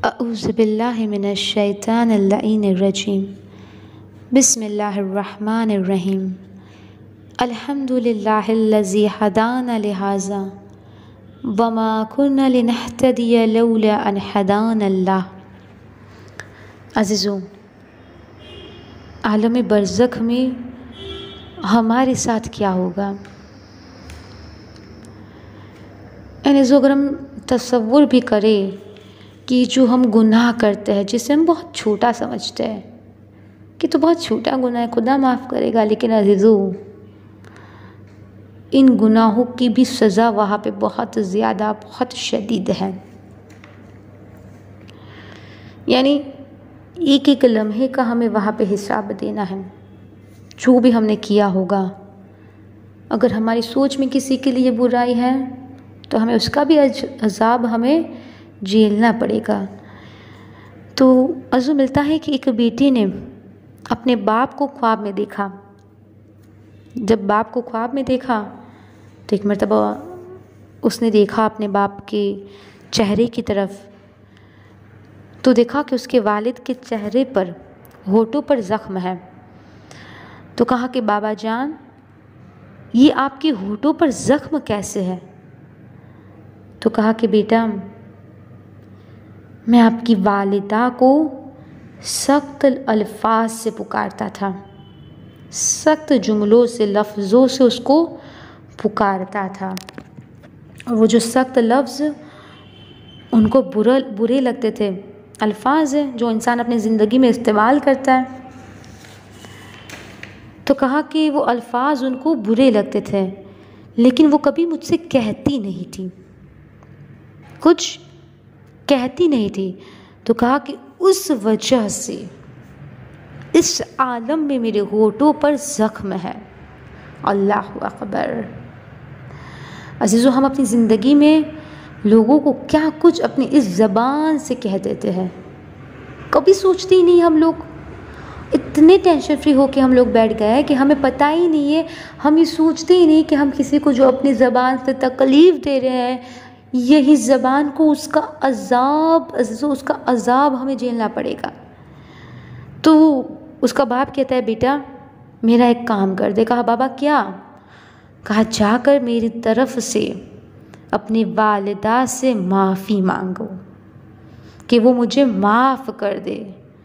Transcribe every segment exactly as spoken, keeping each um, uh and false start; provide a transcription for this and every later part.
अऊज़ु बिल्लाहि मिनश शैतानिर लईनिर रजीम। बिस्मिल्लाहिर रहमानिर रहीम। अल्हम्दुलिल्लाहिल्लज़ी हदाना लिहाज़ा वमा कुन्ना लिनहतदिया लौला अन हदानल्लाह। अज़ीज़ों, आलम बरज़ख में हमारे साथ क्या होगा? यानी जो अगर हम तसव्वुर भी करें कि जो हम गुनाह करते हैं, जिसे हम बहुत छोटा समझते हैं कि तो बहुत छोटा गुनाह है, खुदा माफ़ करेगा, लेकिन अज़ीज़ों, इन गुनाहों की भी सज़ा वहाँ पे बहुत ज़्यादा, बहुत शदीद है। यानी एक एक लम्हे का हमें वहाँ पे हिसाब देना है, जो भी हमने किया होगा। अगर हमारी सोच में किसी के लिए बुराई है तो हमें उसका भी अज़ाब हमें झेलना पड़ेगा। तो अज़ू मिलता है कि एक बेटी ने अपने बाप को ख्वाब में देखा। जब बाप को ख्वाब में देखा तो एक मर्तबा उसने देखा अपने बाप के चेहरे की तरफ, तो देखा कि उसके वालिद के चेहरे पर, होठों पर ज़ख्म है। तो कहा कि बाबा जान, ये आपके होठों पर ज़ख्म कैसे है? तो कहा कि बेटा, मैं आपकी वालिदा को सख्त अल्फाज से पुकारता था, सख्त जुमलों से, लफ्ज़ों से उसको पुकारता था, और वो जो सख्त लफ्ज़ उनको बुरा बुरे लगते थे। अल्फाज है जो इंसान अपनी ज़िंदगी में इस्तेमाल करता है। तो कहा कि वो अल्फाज उनको बुरे लगते थे, लेकिन वो कभी मुझसे कहती नहीं थी, कुछ कहती नहीं थी। तो कहा कि उस वजह से इस आलम में मेरे होठों पर ज़ख्म है। अल्लाह अकबर। अज़ीज़ों, हम अपनी ज़िंदगी में लोगों को क्या कुछ अपनी इस ज़बान से कह देते हैं, कभी सोचते ही नहीं। हम लोग इतने टेंशन फ्री होके हम लोग बैठ गए हैं कि हमें पता ही नहीं है, हम ये सोचते ही नहीं कि हम किसी को जो अपनी ज़बान से तकलीफ़ दे रहे हैं, यही ज़बान को उसका अज़ाब, उसका अज़ाब हमें झेलना पड़ेगा। तो उसका बाप कहता है, बेटा मेरा एक काम कर दे। कहा बाबा क्या? कहा जाकर मेरी तरफ से अपनी वालिदा से माफ़ी मांगो कि वो मुझे माफ़ कर दे।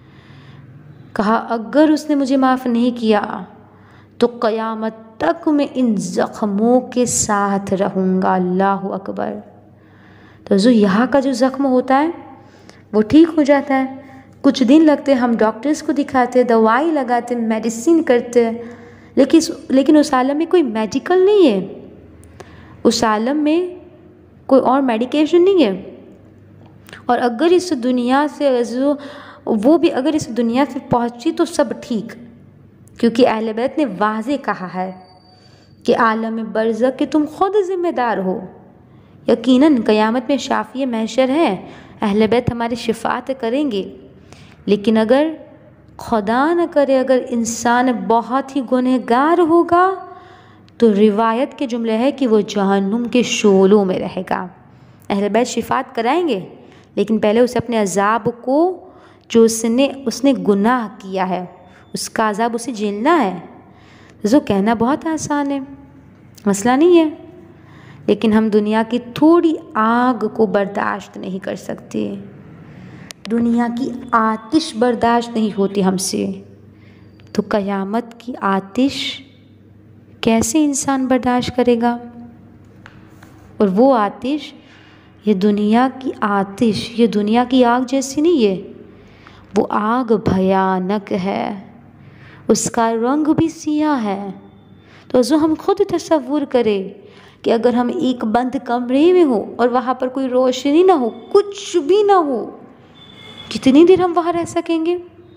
कहा अगर उसने मुझे माफ़ नहीं किया तो क़यामत तक मैं इन ज़ख्मों के साथ रहूँगा। अल्लाह अकबर। तो जो यहाँ का जो ज़ख्म होता है वो ठीक हो जाता है, कुछ दिन लगते हैं, हम डॉक्टर्स को दिखाते, दवाई लगाते, मेडिसिन करते, लेकिन लेकिन उस आलम में कोई मेडिकल नहीं है, उस आलम में कोई और मेडिकेशन नहीं है। और अगर इस दुनिया से जो वो भी अगर इस दुनिया से पहुँची तो सब ठीक, क्योंकि अहले बैत ने वाज़े कहा है कि आलम बरज़ख के तुम खुद ज़िम्मेदार हो। यकीनन क़यामत में शाफ़ी महशर है, अहले बैत हमारी शिफ़ात करेंगे, लेकिन अगर खुदा न करे अगर इंसान बहुत ही गुनहगार होगा तो रिवायत के जुमले है कि वो जहन्नुम के शोलों में रहेगा। अहले बैत शिफ़ात कराएंगे, लेकिन पहले उसे अपने अज़ाब को, जो उसने उसने गुनाह किया है, उसका अज़ाब उसे झेलना है। जो कहना बहुत आसान है, मसला नहीं है, लेकिन हम दुनिया की थोड़ी आग को बर्दाश्त नहीं कर सकते, दुनिया की आतिश बर्दाश्त नहीं होती हमसे, तो क़यामत की आतिश कैसे इंसान बर्दाश्त करेगा? और वो आतिश, ये दुनिया की आतिश, ये दुनिया की आग जैसी नहीं है, वो आग भयानक है, उसका रंग भी सियाह है। तो जो हम खुद तसव्वुर करें कि अगर हम एक बंद कमरे में हो और वहाँ पर कोई रोशनी ना हो, कुछ भी ना हो, कितनी देर हम वहाँ रह सकेंगे?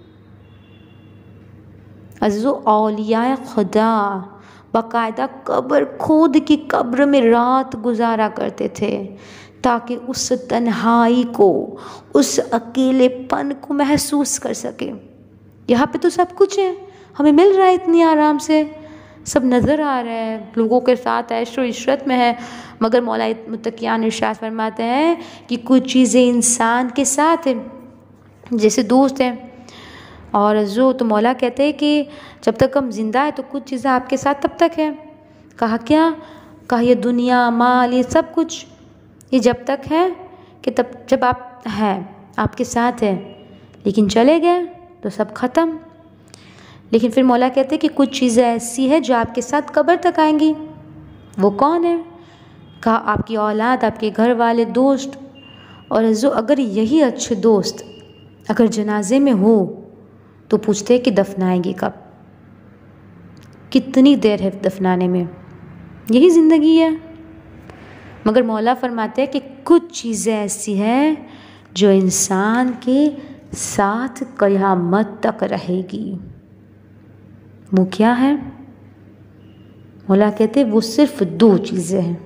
अज़ीज़ों, औलिया खुदा बाकायदा कब्र खोद की कब्र में रात गुजारा करते थे ताकि उस तन्हाई को, उस अकेलेपन को महसूस कर सके। यहाँ पे तो सब कुछ है, हमें मिल रहा है इतनी आराम से, सब नज़र आ रहा है, लोगों के साथ ऐशो इशरत में है, मगर मौला मुत्तकियान इरशाद फरमाते हैं कि कुछ चीज़ें इंसान के साथ हैं जैसे दोस्त हैं। और जो तो मौला कहते हैं कि जब तक हम जिंदा है तो कुछ चीज़ें आपके साथ तब तक है। कहा क्या? कहा ये दुनिया, माल, ये सब कुछ ये जब तक है कि तब जब आप हैं आपके साथ है, लेकिन चले गए तो सब ख़त्म। लेकिन फिर मौला कहते हैं कि कुछ चीज़ें ऐसी है जो आपके साथ कब्र तक आएंगी। वो कौन है? कहा आपकी औलाद, आपके घर वाले, दोस्त। और जो अगर यही अच्छे दोस्त अगर जनाजे में हो तो पूछते हैं कि दफनाएंगे कब, कितनी देर है दफनाने में, यही ज़िंदगी है। मगर मौला फरमाते हैं कि कुछ चीज़ें ऐसी हैं जो इंसान के साथ क़यामत तक रहेगी। वो क्या है? मौला कहते हैं वो सिर्फ दो चीज़ें हैं,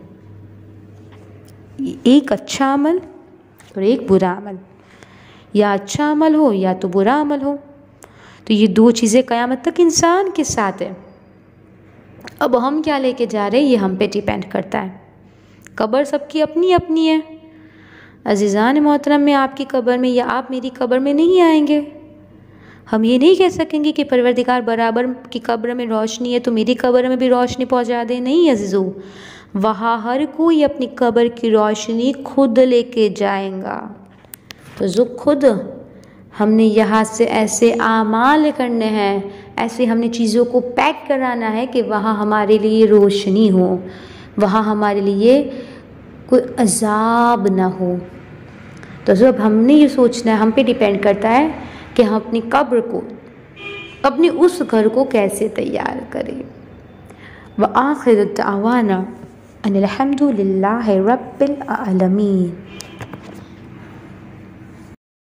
एक अच्छा अमल और एक बुरा अमल। या अच्छा अमल हो या तो बुरा अमल हो, तो ये दो चीज़ें क़यामत तक इंसान के साथ है। अब हम क्या लेके जा रहे हैं ये हम पे डिपेंड करता है। कब्र सबकी अपनी अपनी है। अज़ीज़ान मोहतरम, में आपकी कब्र में या आप मेरी कब्र में नहीं आएंगे। हम ये नहीं कह सकेंगे कि परवरदिगार बराबर की कब्र में रोशनी है तो मेरी कब्र में भी रोशनी पहुंचा दे। नहीं अज़ीज़ो, वहाँ हर कोई अपनी कब्र की रोशनी खुद लेके जाएगा। तो जो खुद हमने यहाँ से ऐसे आमाल करने हैं, ऐसे हमने चीज़ों को पैक कराना है कि वहाँ हमारे लिए रोशनी हो, वहाँ हमारे लिए कोई अजाब ना हो। तो जब हमने ये सोचना है, हम पे डिपेंड करता है कि हम अपनी कब्र को, अपने उस घर को कैसे तैयार करें। व आखिर दावाना अनिल हम्दुलिल्लाहि रब्बिल आलमीन।